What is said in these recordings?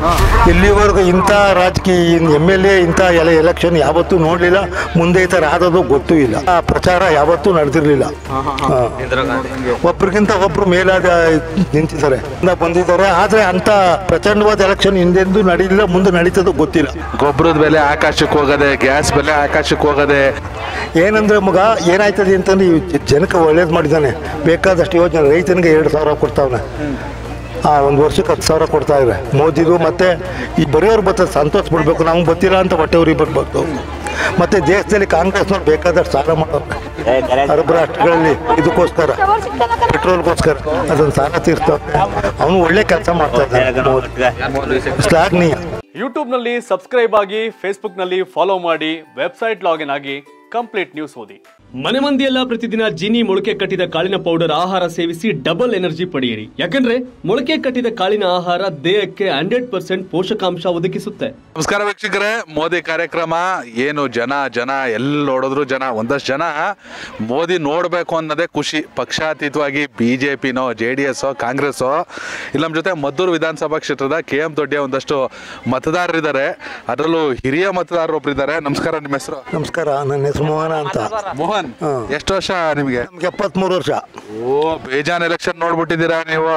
ಇಲ್ಲಿವರೆಗೂ ಇಂಥ ರಾಜಕೀಯ MLA ಇಂಥ ಎಲೆಕ್ಷನ್ ಯಾವತ್ತೂ ನೋಡಲಿಲ್ಲ, ಮುಂದೆ ಈ ಥರ ಆದದ್ದು ಗೊತ್ತೂ ಇಲ್ಲ. ಆ ಪ್ರಚಾರ ಯಾವತ್ತೂ ನಡೆದಿರಲಿಲ್ಲ. ಒಬ್ರಿಗಿಂತ ಒಬ್ರು ಮೇಲಾದ ನಿಂತಿದ್ದಾರೆ ಬಂದಿದ್ದಾರೆ. ಆದರೆ ಅಂಥ ಪ್ರಚಂಡವಾದ ಎಲೆಕ್ಷನ್ ಹಿಂದೆಂದೂ ನಡೀಲಿಲ್ಲ, ಮುಂದೆ ನಡೀತದೋ ಗೊತ್ತಿಲ್ಲ. ಗೊಬ್ಬರದ ಬೆಲೆ ಆಕಾಶಕ್ಕೆ ಹೋಗದೆ, ಗ್ಯಾಸ್ ಬೆಲೆ ಆಕಾಶಕ್ಕೆ ಹೋಗದೆ. ಏನಂದ್ರೆ ಮಗ ಏನಾಯ್ತದೆ ಅಂತಂದ್ರೆ ಈ ಜನಕ್ಕೆ ಒಳ್ಳೇದು ಮಾಡಿದ್ದಾನೆ. ಬೇಕಾದಷ್ಟು ಯೋಜನೆ ರೈತನಿಗೆ 2,000 ಕೊಡ್ತಾವನೆ. ಒಂದು ವರ್ಷಕ್ಕೆ 10,000 ಕೊಡ್ತಾ ಇದ್ದಾರೆ ಮೋದಿದು. ಮತ್ತು ಈ ಬರೆಯೋರು ಬರ್ತದೆ, ಸಂತೋಷ ಬಿಡಬೇಕು, ನಮ್ಗೆ ಗೊತ್ತಿಲ್ಲ ಅಂತ ಹೊಟ್ಟೆವ್ರಿಗೆ ಬರ್ಬೇಕು. ಮತ್ತು ದೇಶದಲ್ಲಿ ಕಾಂಗ್ರೆಸ್ನವ್ರು ಬೇಕಾದಷ್ಟು ಸಾಲ ಮಾಡೋರು ಅರಬ್ ರಾಷ್ಟ್ರಗಳಲ್ಲಿ ಇದಕ್ಕೋಸ್ಕರ, ಪೆಟ್ರೋಲ್ಗೋಸ್ಕರ ಅದನ್ನು ಸಾಲ ತೀರ್ಸ್ತಾವೆ. ಅವನು ಒಳ್ಳೆ ಕೆಲಸ ಮಾಡ್ತಾ ಇದ್ದಾನೆ, ಶ್ಲಾಘನೀಯ. ಯೂಟ್ಯೂಬ್ನಲ್ಲಿ ಸಬ್ಸ್ಕ್ರೈಬ್ ಆಗಿ, ಫೇಸ್ಬುಕ್ನಲ್ಲಿ ಫಾಲೋ ಮಾಡಿ, ವೆಬ್ಸೈಟ್ ಲಾಗಿನ್ ಆಗಿ ಕಂಪ್ಲೀಟ್ ನ್ಯೂಸ್ ಓದಿ. ಮನೆ ಮಂದಿಯೆಲ್ಲ ಪ್ರತಿದಿನ ಜೀನಿ ಮೊಳಕೆ ಕಟ್ಟಿದ ಕಾಳಿನ ಪೌಡರ್ ಆಹಾರ ಸೇವಿಸಿ ಡಬಲ್ ಎನರ್ಜಿ ಪಡೆಯಿರಿ. ಯಾಕಂದ್ರೆ ಮೊಳಕೆ ಕಟ್ಟಿದ ಕಾಳಿನ ಆಹಾರ ದೇಹಕ್ಕೆ 100% ಪೋಷಕಾಂಶ ಒದಗಿಸುತ್ತೆ. ನಮಸ್ಕಾರ ವೀಕ್ಷಕರೇ, ಮೋದಿ ಕಾರ್ಯಕ್ರಮ ಏನು ಜನ ಎಲ್ಲಿ ನೋಡಿದ್ರು ಜನ. ಒಂದಷ್ಟು ಜನ ಮೋದಿ ನೋಡಬೇಕು ಅನ್ನೋದೇ ಖುಷಿ. ಪಕ್ಷಾತೀತವಾಗಿ BJPನೋ JDS ಕಾಂಗ್ರೆಸ್ಸೋ ಇಲ್ಲ ನಮ್ಮ ಜೊತೆ ಮದ್ದೂರು ವಿಧಾನಸಭಾ ಕ್ಷೇತ್ರದ KM ದೊಡ್ಡಿಯ ಒಂದಷ್ಟು ಮತದಾರರಿದ್ದಾರೆ. ಅದರಲ್ಲೂ ಹಿರಿಯ ಮತದಾರರೊಬ್ಬರಿದ್ದಾರೆ. ನಮಸ್ಕಾರ, ನಿಮ್ಮ ಹೆಸರು? ನಮಸ್ಕಾರ, ನನ್ನ ಹೆಸರು ಮೋಹನ ಅಂತ. ಮೋಹನ್, ಎಷ್ಟು ವರ್ಷ ನಿಮಗೆ? ನಮ್ಗೆ 73 ವರ್ಷ. ಓ, ಬೇಜಾನ್ ಎಲೆಕ್ಷನ್ ನೋಡ್ಬಿಟ್ಟಿದ್ದೀರಾ ನೀವು.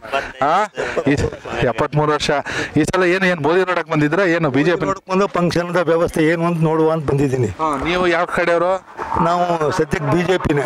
73 ವರ್ಷ. ಈ ಸಲ ಏನು ಮೋದಿ ನೋಡಕ್ ಬಂದಿದ್ರ? ಏನು BJP ಒಂದು ಫಂಕ್ಷನ್ ವ್ಯವಸ್ಥೆ ಏನು ಅಂತ ನೋಡುವ ಅಂತ ಬಂದಿದ್ದೀನಿ. ನೀವು ಯಾವ ಕಡೆಯವರು? ನಾವು ಸದ್ಯಕ್ಕೆ BJPನೇ.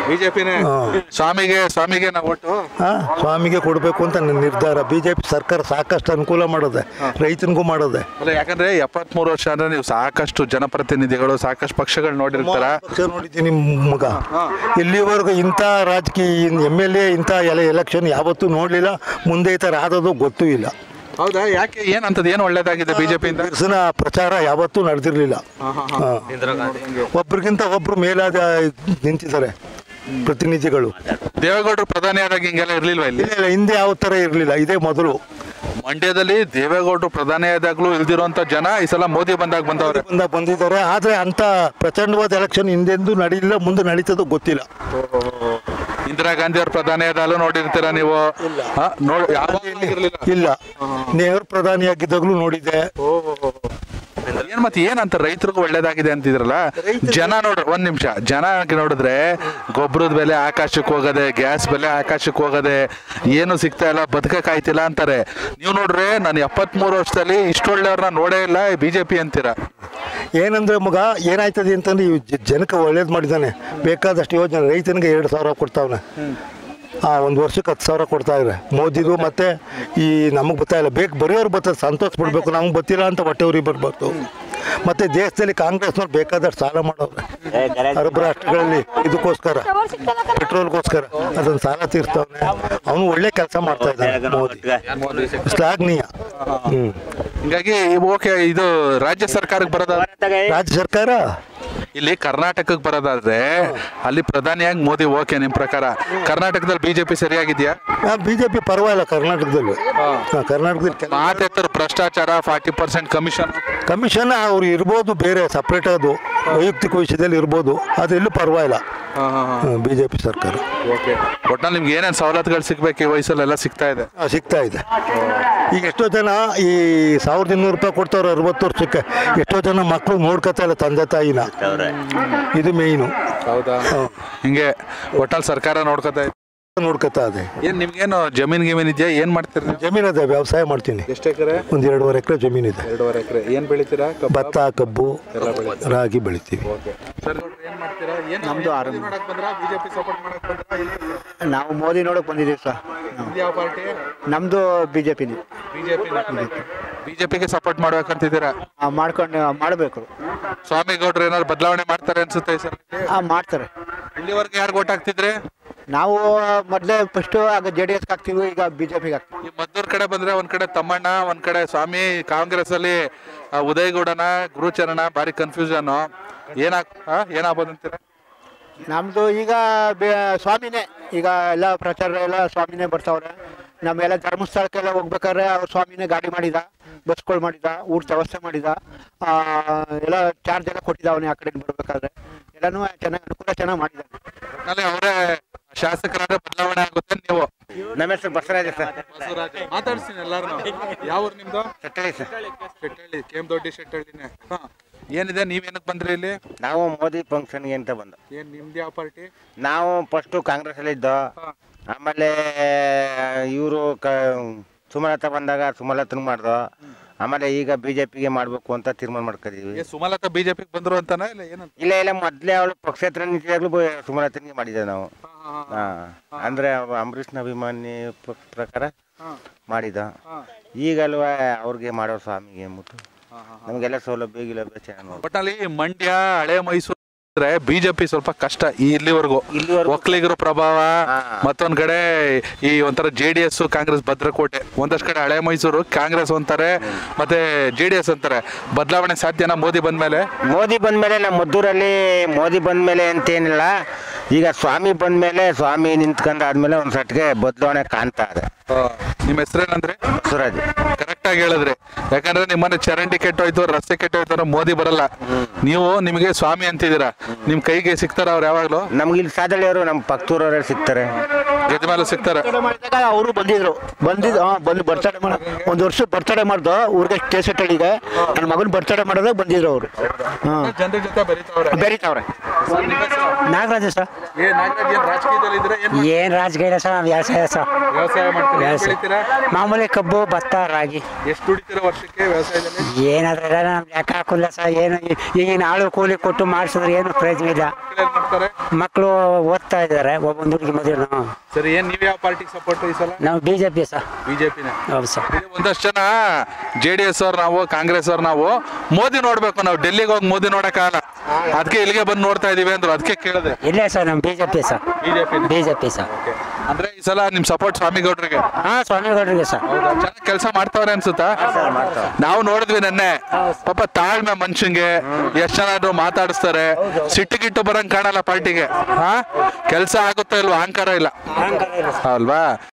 ಸ್ವಾಮಿಗೆ ನಾವು ಒಟ್ಟು ಸ್ವಾಮಿಗೆ ಕೊಡಬೇಕು ಅಂತ ನನ್ನ ನಿರ್ಧಾರ. BJP ಸರ್ಕಾರ ಸಾಕಷ್ಟು ಅನುಕೂಲ ಮಾಡೋದೆ, ರೈತನಿಗೂ ಮಾಡೋದೆ. ಅಲ್ಲ, ಯಾಕಂದ್ರೆ 73 ವರ್ಷ ಅಂದ್ರೆ ನೀವು ಸಾಕಷ್ಟು ಜನಪ್ರತಿನಿಧಿಗಳು, ಸಾಕಷ್ಟು ಪಕ್ಷಗಳು ನೋಡಿರ್ತಾರ. ಪಕ್ಷ ನೋಡಿದ್ದೀನಿ ಮಗ. ಇಲ್ಲಿವರೆಗೂ ಇಂಥ ರಾಜಕೀಯ MLA ಇಂಥ ಎಲೆಕ್ಷನ್ ಯಾವತ್ತೂ ನೋಡಲಿಲ್ಲ, ಮುಂದೆ ಈ ಥರ ಆದದ್ದು ಗೊತ್ತೂ ಇಲ್ಲ. ಹೌದಾ? ಯಾಕೆ? ಏನಂತದ್ದು ಏನು ಒಳ್ಳೇದಾಗಿದೆ BJPಯಿಂದ? ಪ್ರಚಾರ ಯಾವತ್ತೂ ನಡೆದಿರಲಿಲ್ಲ. ಒಬ್ರಿಗಿಂತ ಒಬ್ರು ಮೇಲಾದ ನಿಂತಿದ್ದಾರೆ ಪ್ರತಿನಿಧಿಗಳು. ದೇವೇಗೌಡರು ಪ್ರಧಾನಿ ಆದಾಗ ಹಿಂಗೆಲ್ಲ ಇರ್ಲಿಲ್ವಾ ಇಲ್ಲಿ? ಇಲ್ಲ, ಹಿಂದೆ ಯಾವ ಥರ ಇರಲಿಲ್ಲ, ಇದೇ ಮೊದಲು. ಮಂಡ್ಯದಲ್ಲಿ ದೇವೇಗೌಡರು ಪ್ರಧಾನಿ ಆದಾಗ್ಲೂ ಇಲ್ದಿರುವಂತ ಜನ ಈ ಸಲ ಮೋದಿ ಬಂದಾಗ ಬಂದಿದ್ದಾರೆ. ಆದರೆ ಅಂಥ ಪ್ರಚಂಡವಾದ ಎಲೆಕ್ಷನ್ ಹಿಂದೆಂದೂ ನಡೀಲಿಲ್ಲ, ಮುಂದೆ ನಡೀತದೋ ಗೊತ್ತಿಲ್ಲ. ಇಂದಿರಾ ಗಾಂಧಿ ಅವ್ರ ಪ್ರಧಾನಿ ಆದಾಗಲೂ ನೋಡಿರ್ತೀರ ನೀವು? ಇಲ್ಲ, ನೆಹರು ಪ್ರಧಾನಿಯಾಗಿದ್ದಾಗಲೂ ನೋಡಿದ್ದೆ. ಮತ್ತೆ ಏನಂತ ರೈತರಿಗೂ ಒಳ್ಳೇದಾಗಿದೆ ಅಂತಿದ್ರಲ್ಲ ಜನ. ನೋಡ್ರಿ ಒಂದ್ ನಿಮಿಷ, ಜನ ನೋಡಿದ್ರೆ ಗೊಬ್ಬರದ ಬೆಲೆ ಆಕಾಶಕ್ಕೆ ಹೋಗದೆ, ಗ್ಯಾಸ್ ಬೆಲೆ ಆಕಾಶಕ್ಕೆ ಹೋಗದೆ, ಏನು ಸಿಗ್ತಾ ಇಲ್ಲ, ಬದುಕಕ್ಕಾಯ್ತಿಲ್ಲ ಅಂತಾರೆ. ನೀವು ನೋಡ್ರಿ, ನಾನು 73 ವರ್ಷದಲ್ಲಿ ಇಷ್ಟೊಳ್ಳೆಯವ್ರನ್ನ ನೋಡೇ ಇಲ್ಲ, BJP ಅಂತೀರ. ಏನಂದ್ರೆ ಮಗ ಏನಾಯ್ತದೆ ಅಂತಂದ್ರೆ ಈ ಜನಕ್ಕೆ ಒಳ್ಳೇದು ಮಾಡಿದ್ದಾನೆ. ಬೇಕಾದಷ್ಟು ಯೋಜನೆ ರೈತನಿಗೆ 2,000 ಕೊಡ್ತಾವನೆ. ಒಂದು ವರ್ಷಕ್ಕೆ 10,000 ಕೊಡ್ತಾ ಇದ್ದಾರೆ ಮೋದಿದು. ಮತ್ತು ಈ ನಮಗೆ ಗೊತ್ತಾಯಿಲ್ಲ, ಬರೆಯೋರು ಬರ್ತದೆ, ಸಂತೋಷ ಬಿಡಬೇಕು, ನಮ್ಗೆ ಗೊತ್ತಿಲ್ಲ ಅಂತ ಹೊಟ್ಟೆವ್ರಿಗೆ ಬರ್ಬಾರ್ದು. ಮತ್ತು ದೇಶದಲ್ಲಿ ಕಾಂಗ್ರೆಸ್ನವ್ರು ಬೇಕಾದಷ್ಟು ಸಾಲ ಮಾಡೋರು ಅರಬ್ ರಾಷ್ಟ್ರಗಳಲ್ಲಿ ಇದಕ್ಕೋಸ್ಕರ, ಪೆಟ್ರೋಲ್ಗೋಸ್ಕರ ಅದನ್ನು ಸಾಲ ತೀರ್ಸ್ತಾವನೆ. ಅವನು ಒಳ್ಳೆ ಕೆಲಸ ಮಾಡ್ತಾ ಇದ್ದಾನೆ, ಮೋದಿ, ಶ್ಲಾಘನೀಯ. ಹಿಂಗಾಗಿ ಓಕೆ. ಇದು ರಾಜ್ಯ ಸರ್ಕಾರಕ್ಕೆ ಬರೋದ? ರಾಜ್ಯ ಸರ್ಕಾರ ಇಲ್ಲಿ ಕರ್ನಾಟಕಕ್ಕೆ ಬರೋದಾದ್ರೆ ಅಲ್ಲಿ ಪ್ರಧಾನಿಯಾಗಿ ಮೋದಿ ಓಕೆ. ನಿಮ್ ಪ್ರಕಾರ ಕರ್ನಾಟಕದಲ್ಲಿ BJP ಸರಿಯಾಗಿದೆಯಾ? BJP ಪರವಾಗಿಲ್ಲ ಕರ್ನಾಟಕದಲ್ಲಿ. ಭ್ರಷ್ಟಾಚಾರ, 40% ಕಮಿಷನ್ ಅವ್ರು ಇರ್ಬೋದು, ಬೇರೆ ಸಪ್ರೇಟ್ ಅದು ವೈಯಕ್ತಿಕ ವಿಷಯದಲ್ಲಿ ಇರ್ಬೋದು, ಅದು ಎಲ್ಲೂ ಪರವಾಗಿಲ್ಲ BJP ಸರ್ಕಾರ. ಒಟ್ನಲ್ಲಿ ನಿಮ್ಗೆ ಏನೇನು ಸವಲತ್ತುಗಳು ಸಿಗ್ಬೇಕು ಈ ವಯಸ್ಸಲ್ಲೆಲ್ಲ ಸಿಗ್ತಾ ಇದೆ? ಸಿಗ್ತಾ ಇದೆ. ಈಗ ಎಷ್ಟೋ ಜನ ಈ 1,200 ರೂಪಾಯಿ ಕೊಡ್ತಾವ್ರೆ 60 ವರ್ಷಕ್ಕೆ. ಎಷ್ಟೋ ಜನ ಮಕ್ಕಳು ನೋಡ್ಕೊತಾ ಇಲ್ಲ ತಂದೆ ತಾಯಿನ. ಇದು ಮೇಯ್ನು. ಹೌದಾ? ಹಿಂಗೆ ಒಟ್ಟಲ್ಲಿ ಸರ್ಕಾರ ನೋಡ್ಕೊತಾ ಇದೆ. ಏನ್ ನಿಮ್ಗೇನು ಜಮೀನ್ ಇದೆಯಾ? ಏನ್ ಮಾಡ್ತೀರಿ? ಜಮೀನ್ ಅದೇ, ವ್ಯವಸಾಯ ಮಾಡ್ತೀನಿ. ಎಷ್ಟು ಎಕರೆ? ಒಂದು 2.5 ಎಕರೆ ಜಮೀನಿದೆ. 2.5 ಎಕರೆ. ಏನ್ ಬೆಳಿತೀರಾ? ಭತ್ತ, ಕಬ್ಬು, ರಾಗಿ ಬೆಳಿತೀವಿ. ನಮ್ದು ನಾವು ಮೋದಿ ನೋಡಕ್ ಬಂದಿದ್ದೀವಿ ಸರ್. ಯಾವ ಪಾರ್ಟಿ? ನಮ್ದು BJPನೇ. BJPಗೆ ಸಪೋರ್ಟ್ ಮಾಡ್ಬೇಕಂತಿದ್ದೀರಾ? ಮಾಡ್ಕೊಂಡು ಮಾಡಬೇಕು. ಸ್ವಾಮಿಗೌಡ್ರು ಏನಾದ್ರು ಬದಲಾವಣೆ ಮಾಡ್ತಾರೆ ಅನ್ಸುತ್ತೆ ಸರ್? ಮಾಡ್ತಾರೆ. ಇಲ್ಲಿವರೆಗೆ ಯಾರು ಓಟ್ ಹಾಕ್ತಿದ್ರೆ? ನಾವು ಮೊದಲೇ ಫಸ್ಟ್ ಆಗ JDS ಹಾಕ್ತೀವಿ, ಈಗ BJPಗೆ ಹಾಕ್ತೀವಿ. ಈ ಮದ್ದೂರ್ ಕಡೆ ಬಂದ್ರೆ ಒಂದ್ ಕಡೆ ತಮ್ಮಣ್ಣ, ಒಂದ್ ಕಡೆ ಸ್ವಾಮಿ. ಕಾಂಗ್ರೆಸ್ ಅಲ್ಲಿ ಉದಯಗೌಡನ, ಗುರುಚರಣ, ಭಾರಿ ಕನ್ಫ್ಯೂಷನ್. ಏನಾಗ್ಬೋದು ಅಂತೀರ? ನಮ್ದು ಈಗ ಸ್ವಾಮಿನೇ. ಈಗ ಎಲ್ಲ ಪ್ರಚಾರ ಎಲ್ಲ ಸ್ವಾಮಿನೇ ಬರ್ತಾವ್ರೆ. ನಮ್ಮೆಲ್ಲ ಧರ್ಮಸ್ಥಳಕ್ಕೆಲ್ಲ ಹೋಗ್ಬೇಕಾದ್ರೆ ಅವ್ರು ಸ್ವಾಮಿನೇ ಗಾಡಿ ಮಾಡಿದ, ಬಸ್ಗಳು ಮಾಡಿದ, ಊಟ ವ್ಯವಸ್ಥೆ ಮಾಡಿದ, ಎಲ್ಲ ಚಾರ್ಜ್ ಎಲ್ಲ ಕೊಟ್ಟಿದ್ದಾವನೆ. ಆ ಕಡೆ ಬರ್ಬೇಕಾದ್ರೆ ಎಲ್ಲನೂ ಚೆನ್ನಾಗಿ ಅನುಕೂಲ ಚೆನ್ನಾಗಿ ಮಾಡಿದ್ದಾನೆ. ಅವರೇ ಶಾಸಕರಾದ್ರೆ ಬದಲಾವಣೆ ಆಗುತ್ತೆ ನೀವು. ನಮ್ಮ ಹೆಸರು ಬಸವರಾಜ ಸರ್. ಮಾತಾಡ್ತೀನಿ ಎಲ್ಲಾರು. ಯಾವ ಊರು ನಿಮ್ದು? ಶೆಟ್ಟಳ್ಳಿ ಸರ್. ಶೆಟ್ಟಳ್ಳಿ, ದೊಡ್ಡಿ ಶೆಟ್ಟಳ್ಳಿನೇ. ಏನಿದೆ, ನೀವೇನಕ್ಕೆ ಬಂದ್ರಿ ಇಲ್ಲಿ? ನಾವು ಮೋದಿ ಫಂಕ್ಷನ್ಗೆ ಅಂತ ಬಂದು. ಏನ್ ನಿಮ್ದು ಯಾವ ಪಾರ್ಟಿ? ನಾವು ಫಸ್ಟು ಕಾಂಗ್ರೆಸ್ ಅಲ್ಲಿ ಇದ್ದೋ, ಆಮೇಲೆ ಇವರು ಸುಮಲತಾ ಬಂದಾಗ ಸುಮಲತನ ಮಾಡ್ದೋ, ಆಮೇಲೆ ಈಗ ಬಿಜೆಪಿಗೆ ಮಾಡ್ಬೇಕು ಅಂತ ತೀರ್ಮಾನ ಮಾಡ್ಕೊಂಡಿದೀವಿ. ಸುಮಲತಾ ಬಿಜೆಪಿಗೆ ಬಂದ್ರು ಅಂತಾನ ಇಲ್ಲ ಏನಂತ? ಇಲ್ಲ ಮೊದ್ಲೇ ಅವಳು ಪಕ್ಷೇತರ ನಿಂತಿದ್ದಾಗಲೂ ಸುಮಲತನಿಗೆ ಮಾಡಿದ್ದೆ ನಾವು. ಅಂದ್ರೆ ಅಂಬರೀಷ್ನ ಅಭಿಮಾನಿ ಪ್ರಕಾರ ಮಾಡಿದ. ಈಗಲ್ವಾ ಅವ್ರಿಗೆ ಮಾಡೋ ಸ್ವಾಮಿಗೆ ಅಂದ್ಬಿಟ್ಟು ನಮಗೆಲ್ಲ ಸೌಲಭ್ಯ ಗಿಲಭ್ಯ ಚೆನ್ನಾಗಿ. ಒಟ್ಟಲ್ಲಿ ಮಂಡ್ಯ, ಹಳೆ ಮೈಸೂರು ಬಿಜೆಪಿ ಸ್ವಲ್ಪ ಕಷ್ಟ ಇಲ್ಲಿವರೆಗೂ. ಒಕ್ಕಲಿಗರ ಪ್ರಭಾವ, ಮತ್ತೊಂದ್ ಕಡೆ ಈ ಒಂಥರ JDS ಕಾಂಗ್ರೆಸ್ ಭದ್ರಕೋಟೆ, ಒಂದಷ್ಟು ಕಡೆ ಹಳೆ ಮೈಸೂರು ಕಾಂಗ್ರೆಸ್ ಅಂತಾರೆ ಮತ್ತೆ JDS ಅಂತಾರೆ. ಬದಲಾವಣೆ ಸಾಧ್ಯನಾ ಮೋದಿ ಬಂದ್ಮೇಲೆ? ಮೋದಿ ಬಂದ್ಮೇಲೆ ನಮ್ಮ ಮದ್ದೂರಲ್ಲಿ ಮೋದಿ ಬಂದ್ಮೇಲೆ ಅಂತೇನಿಲ್ಲ, ಈಗ ಸ್ವಾಮಿ ಬಂದ್ಮೇಲೆ ಸ್ವಾಮಿ ನಿಂತ್ಕೊಂಡಾದ್ಮೇಲೆ ಒಂದ್ ಸಟ್ಗೆ ಬದಲಾವಣೆ ಕಾಣ್ತಾ ಇದೆ. ನಿಮ್ಮ ಹೆಸರೇನಂದ್ರೆ? ಸುರಾಜ್. ಕರೆಕ್ಟ್ ಆಗಿ ಹೇಳಿದ್ರಿ. ಯಾಕಂದ್ರೆ ನಿಮ್ಮನೆ ಚರಂಡಿ ಕೆಟ್ಟೋಯ್ತು, ರಸ್ತೆ ಕೆಟ್ಟೋಯ್ತು, ಮೋದಿ ಬರಲ್ಲ. ನೀವು ನಿಮಗೆ ಸ್ವಾಮಿ ಅಂತಿದ್ದೀರಾ, ನಿಮ್ ಕೈಗೆ ಸಿಗ್ತಾರ ಅವ್ರು ಯಾವಾಗ್ಲೂ? ನಮ್ಗೆ ಇಲ್ಲಿ ಸಾದಳಿಯವರು ನಮ್ಮ ಪಕ್ಕದೂರವ್ರು ಸಿಗ್ತಾರೆ, ಗೆದ್ಮೇಲೆ ಸಿಗ್ತಾರೆ. ಅವರು ಬಂದಿದ್ರು, ಬಂದು ಬರ್ತಡೇ ಮಾಡ ಒಂದು ವರ್ಷ ಬರ್ತಡೇ ಮಾಡ್ದು ಊರಿಗೆ ಕೇಸಟ್ಟಳಿಗೆ ನನ್ನ ಮಗನ ಬರ್ತಡೇ ಮಾಡೋದಾಗ ಬಂದಿದ್ರು ಅವರು. ಜನರ ಜೊತೆ ಬೆರೀತಾವ್ರೆ. ನಾಗರಾಜ ಸರ್. ಏನ್ ರಾಜಕೀಯ ಇಲ್ಲ ಸರ್, ವ್ಯವಸಾಯ ಸರ್. ಮಾಮೂಲಿ ಕಬ್ಬು, ಭತ್ತ, ರಾಗಿ. ಎಷ್ಟು ದುಡಿತೀರಾ ವರ್ಷಕ್ಕೆ ವ್ಯವಸಾಯದಲ್ಲಿ? ಏನಾದ್ರೆ ನಮ್ಗೆ ಲೆಕ್ಕ ಹಾಕಿಲ್ಲ ಸರ್. ಏನು ಈಗಿನ ಆಳು ಕೂಲಿ ಕೊಟ್ಟು ಮಾಡಿಸಿದ್ರೆ ಏನು ಪ್ರಯೋಜನ ಇಲ್ಲ. ಮಕ್ಕಳು ಓದ್ತಾ ಇದ್ದಾರೆ, ಒಬ್ಬೊಂದು ಹುಡುಗಿ ಮದುವೆ. ಸರಿ, ಏನ್ ನೀವ್ ಯಾವ ಪಾರ್ಟಿಗೆ ಸಪೋರ್ಟ್ ಈ ಸಲ? ನಾವು ಬಿಜೆಪಿ ಸರ್. ಬಿಜೆಪಿನ? ಹೌದು ಸರ್. ಒಂದಷ್ಟು ಜನ JDS ಅವ್ರು, ನಾವು ಕಾಂಗ್ರೆಸ್ ಅವ್ರು, ನಾವು ಮೋದಿ ನೋಡ್ಬೇಕು, ನಾವು ಡೆಲ್ಲಿಗೆ ಹೋಗಿ ಮೋದಿ ನೋಡಕ್ಕಾಗಲ್ಲ, ಅದಕ್ಕೆ ಇಲ್ಲಿಗೆ ಬಂದು ನೋಡ್ತಾ ಇದೀವಿ ಅಂದ್ರು, ಅದಕ್ಕೆ ಕೇಳಿದೆ. ಇಲ್ಲ ಸರ್, ನಮ್ಮ ಬಿಜೆಪಿ ಸರ್. BJP sir. ಅಂದ್ರೆ ಈ ಸಲ ನಿಮ್ ಸಪೋರ್ಟ್ ಸ್ವಾಮಿಗೌಡ್ರಿಗೆ? ಸ್ವಾಮಿಗೌಡ್ರಿಗೆ ಸರ್. ಚೆನ್ನಾಗಿ ಕೆಲಸ ಮಾಡ್ತಾವ್ರೆ ಅನ್ಸುತ್ತಾ? ನಾವು ನೋಡಿದ್ವಿ ನೆನ್ನೆ. ಪಾಪ ತಾಳ್ಮೆ ಮನುಷ್ಯಂಗೆ, ಎಷ್ಟ್ ಚೆನ್ನಾದ್ರು ಮಾತಾಡಿಸ್ತಾರೆ, ಸಿಟ್ಟಿಗಿಟ್ಟು ಬರಂಗ್ ಕಾಣಲ್ಲ ಪಾರ್ಟಿಗೆ. ಕೆಲಸ ಆಗುತ್ತಾ ಇಲ್ವಾ? ಅಹಂಕಾರ ಇಲ್ಲ ಅಲ್ವಾ?